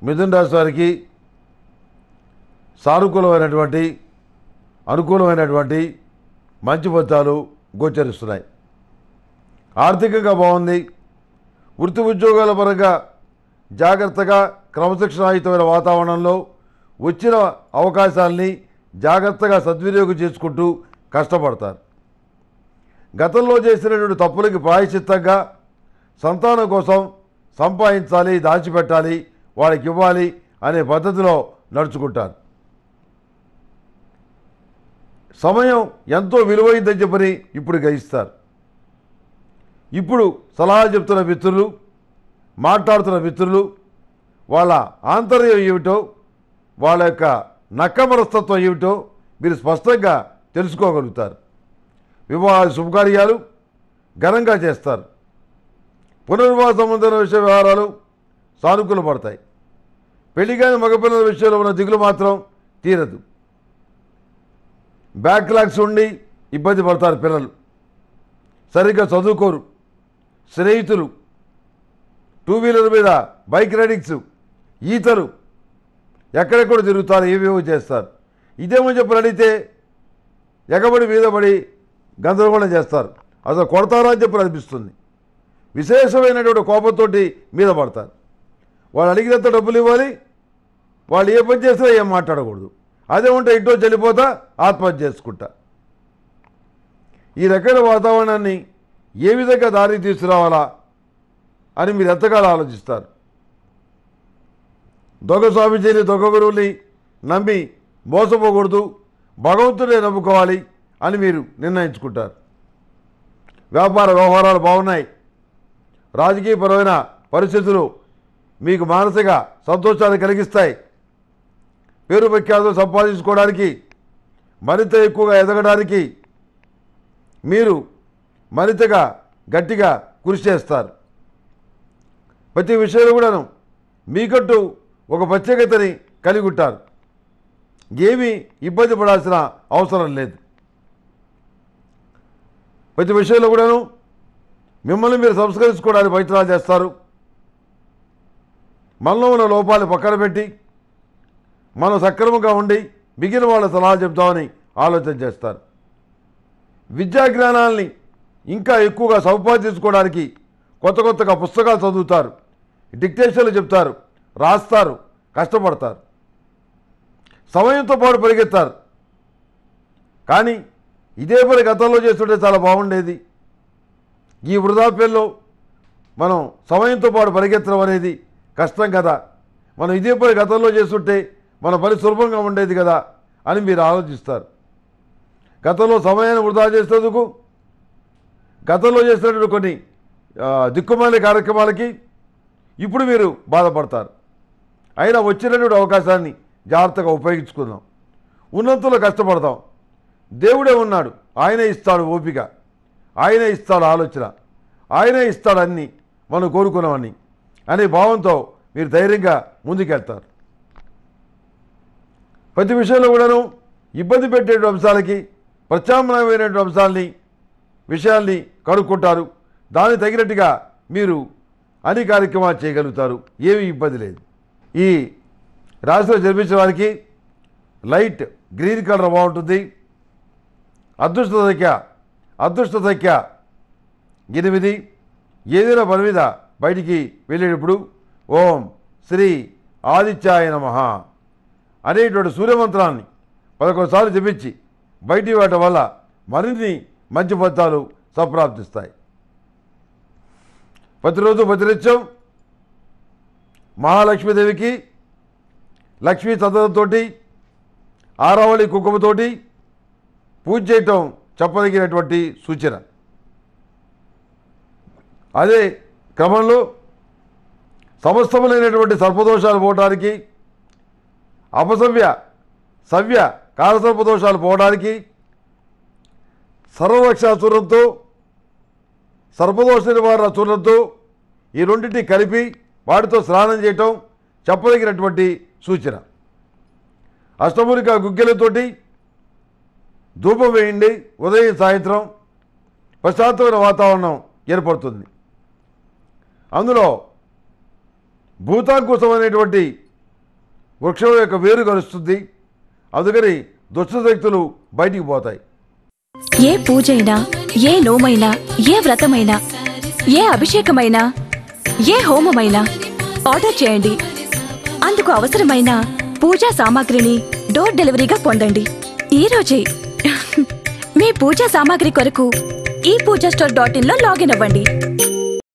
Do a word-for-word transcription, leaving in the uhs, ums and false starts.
మిథున రాశి వారికి సానుకూలమైనటువంటి అనుకూలమైనటువంటి మంచి ఫలితాలు గోచరిస్తున్నాయి. ఆర్థికంగా బాగుంది. వృత్తి ఉద్యోగాల పరంగా జాగ్రత్తగా క్రమశిక్షణాయుతమైన వాతావరణంలో వచ్చిన అవకాశాలని జాగ్రత్తగా సద్వినియోగం చేసుకుంటూ కష్టపడతారు. గతంలో చేసినటువంటి తప్పులకి ప్రాయశ్చిత్తంగా సంతానం కోసం సంపాదించాలి, దాచిపెట్టాలి, వాళ్ళకి ఇవ్వాలి అనే పద్ధతిలో నడుచుకుంటారు. సమయం ఎంతో విలువైందని చెప్పని ఇప్పుడు గ్రహిస్తారు. ఇప్పుడు సలహా చెప్తున్న మిత్రులు, మాట్లాడుతున్న మిత్రులు వాళ్ళ ఆంతర్యం ఏమిటో, వాళ్ళ యొక్క నక్కమనస్తత్వం ఏమిటో మీరు స్పష్టంగా తెలుసుకోగలుగుతారు. వివాహ శుభకార్యాలు ఘనంగా చేస్తారు. పునర్వివాహ సంబంధమైన విషయ వ్యవహారాలు సానుకూల పడతాయి. పెళ్లిగాని మగపిల్లల విషయంలో ఉన్న దిగులు మాత్రం తీరదు. బ్యాక్లాగ్స్ ఉండి ఇబ్బంది పడతారు పిల్లలు. సరిగ్గా చదువుకోరు. స్నేహితులు, టూ వీలర్ మీద బైక్ రైడింగ్స్, ఈతలు, ఎక్కడెక్కడ తిరుగుతారు, ఏవేవో చేస్తారు. ఇదేమో చెప్పి అడిగితే ఎగబడి మీద పడి గందరగోళం చేస్తారు. అసలు కొడతారా అని చెప్పి అనిపిస్తుంది. విశేషమైనటువంటి కోపంతో మీద పడతారు. వాళ్ళు అడిగినంత డబ్బులు ఇవ్వాలి, వాళ్ళు ఏ పని చేసినా ఏం మాట్లాడకూడదు. అదే ఉంటే ఇంట్లో చనిపోతా ఆత్మహత్య చేసుకుంటా. ఈ రకమైన వాతావరణాన్ని ఏ విధంగా దారికి తీసుకురావాలా అని మీరు ఎంతకాలం ఆలోచిస్తారు. దొంగ స్వామీజీని, దొంగ గురువుని నమ్మి మోసపోకూడదు, భగవంతుడే నమ్ముకోవాలి అని మీరు నిర్ణయించుకుంటారు. వ్యాపార వ్యవహారాలు బాగున్నాయి. రాజకీయపరమైన పరిస్థితులు మీకు మానసిక సంతోషాన్ని కలిగిస్తాయి. పేరు ప్రఖ్యాతులు సంపాదించుకోవడానికి, మరింత ఎక్కువగా ఎదగడానికి మీరు మరింతగా గట్టిగా కృషి చేస్తారు. ప్రతి విషయంలో కూడాను మీకంటూ ఒక ప్రత్యేకతని కలిగి ఉంటారు. ఏమీ ఇబ్బంది పడాల్సిన అవసరం లేదు. ప్రతి విషయంలో కూడాను మిమ్మల్ని మీరు సంస్కరించుకోవడానికి ప్రయత్నాలు చేస్తారు. మనలో ఉన్న లోపాలు పక్కన పెట్టి మనం సక్రమంగా ఉండి మిగిలిన వాళ్ళ సలహా చెప్తామని ఆలోచన చేస్తారు. విద్యా జ్ఞానాల్ని ఇంకా ఎక్కువగా సంపాదించుకోవడానికి కొత్త కొత్తగా పుస్తకాలు చదువుతారు, డిక్టేషన్లు చెప్తారు, రాస్తారు, కష్టపడతారు. సమయంతో పాటు పరిగెత్తారు. కానీ ఇదే పని గతంలో చేస్తుంటే చాలా బాగుండేది. ఈ వృద్ధాప్యంలో మనం సమయంతో పాటు పరిగెత్తడం అనేది కష్టం కదా. మనం ఇదే పని గతంలో చేస్తుంటే మన పని సులభంగా ఉండేది కదా అని మీరు ఆలోచిస్తారు. గతంలో సమయాన్ని వృధా చేసేందుకు గతంలో చేసినటువంటి కొన్ని దిక్కుమాలిన కార్యక్రమాలకి ఇప్పుడు మీరు బాధపడతారు. అయినా వచ్చినటువంటి అవకాశాన్ని జాగ్రత్తగా ఉపయోగించుకుందాం. ఉన్నంతలో కష్టపడతాం. దేవుడే ఉన్నాడు, ఆయనే ఇస్తాడు ఓపిక, ఆయనే ఇస్తాడు ఆలోచన, ఆయనే ఇస్తాడు అన్నీ మనం కోరుకున్నామని అనే భావంతో మీరు ధైర్యంగా ముందుకెళ్తారు. ప్రతి విషయంలో కూడాను ఇబ్బంది పెట్టేటువంటి అంశాలకి ప్రత్యామ్నాయమైనటువంటి అంశాలని విషయాల్ని కనుక్కుంటారు. దానికి తగినట్టుగా మీరు అన్ని కార్యక్రమాలు చేయగలుగుతారు. ఏమీ ఇబ్బంది లేదు. ఈ రాశిలో జన్మించిన వారికి లైట్ గ్రీన్ కలర్ బాగుంటుంది. అదృష్ట సంఖ్య అదృష్ట సంఖ్య ఎనిమిది. ఏదైనా పని మీద బయటికి వెళ్ళేటప్పుడు ఓం శ్రీ ఆదిత్యాయ నమః అనేటువంటి సూర్యమంత్రాన్ని పదకొండు సార్లు జపించి బయటికి వెళ్ళటం వల్ల మరిన్ని మంచి ఫలితాలు సంప్రాప్తిస్తాయి. ప్రతిరోజు ప్రతినిత్యం మహాలక్ష్మీదేవికి లక్ష్మీ చందనంతో ఆరావళి కుంకుమతోటి పూజ చేయటం చెప్పదగినటువంటి సూచన. అదే క్రమంలో సమస్తములైనటువంటి సర్పదోషాలు పోవడానికి, అపసవ్య సవ్య కాలసర్పదోషాలు పోవడానికి సర్వరక్షా చూర్ణంతో, సర్పదోష నివారణ చూర్ణంతో ఈ రెండింటిని కలిపి వాటితో స్నానం చేయటం చెప్పదగినటువంటి సూచన. అష్టమూలిక గుగ్గిలతోటి ధూపం వేయండి. ఉదయం సాయంత్రం ప్రశాంతమైన వాతావరణం ఏర్పడుతుంది. అందులో భూతాంకుశం అనేటువంటి వృక్షం యొక్క వేరు కలుస్తుంది. అందుకని దుష్టశక్తులు బయటికి పోతాయి. ఏ పూజైనా, ఏ నోమైనా, ఏ వ్రతమైనా, ఏ అభిషేకమైనా, ఏ హోమమైనా ఆర్డర్ చేయండి. అందుకు అవసరమైన పూజా సామాగ్రిని డోర్ డెలివరీగా పొందండి ఈ రోజే. మీ పూజా సామాగ్రి కొరకు ఈ పూజా స్టోర్ డాట్ ఇన్ లో లాగిన్ అవ్వండి.